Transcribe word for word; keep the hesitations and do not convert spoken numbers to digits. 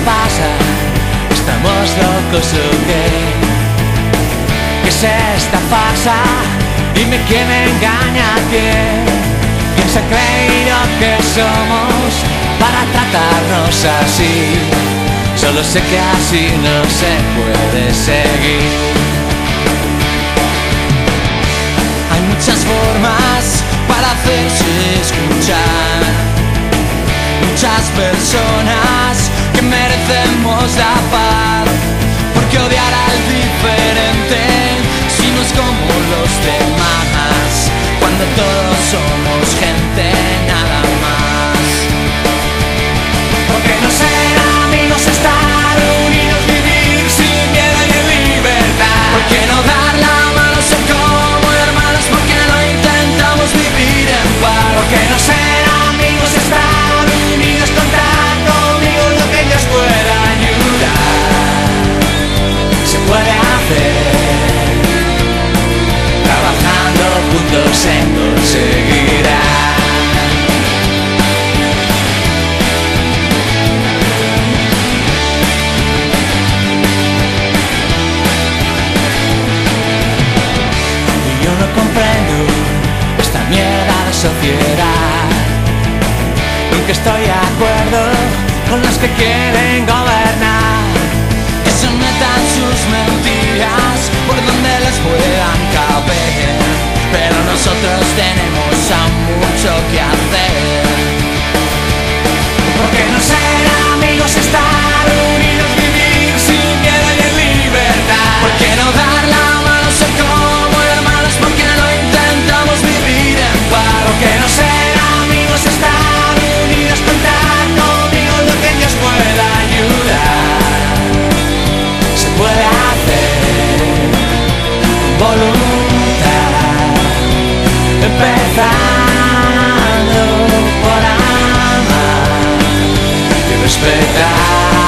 pasa? ¿Estamos locos o qué? ¿Qué es esta farsa? Dime quién engaña a quién. ¿Quién se ha creído que somos para tratarnos así? Solo sé que así no se puede seguir. Hay muchas formas para hacerse escuchar, muchas personas que merecemos la paz. ¿Por qué odiar al diferente si no es como los demás? Cuando todos somos gente nada más. ¿Por qué no ser amigos, estar unidos, vivir sin miedo y en libertad? ¿Por qué no dar la mano, ser como hermanos? ¿Por qué no intentamos vivir en paz? ¿Por qué no ser amigos, estar unidos, contar conmigo lo que Dios pueda ayudar? Se puede hacer, trabajando juntos se conseguirá. Y yo no comprendo esta mierda de sociedad. Nunca estoy de acuerdo con los que quieren gobernar, que se metan sus mentiras por donde les puedan caber. Pero nosotros tenemos aún mucho que hacer. ¿Por qué no ser amigos, estar unidos, vivir sin miedo y en libertad? ¿Por qué no dar la mano, ser como hermanos? ¿Por qué no intentamos vivir en paz? ¿Por qué no ser amigos, estar unidos, contar conmigo lo que Dios pueda ayudar? Se puede hacer con voluntad, empezando por amar y respetar.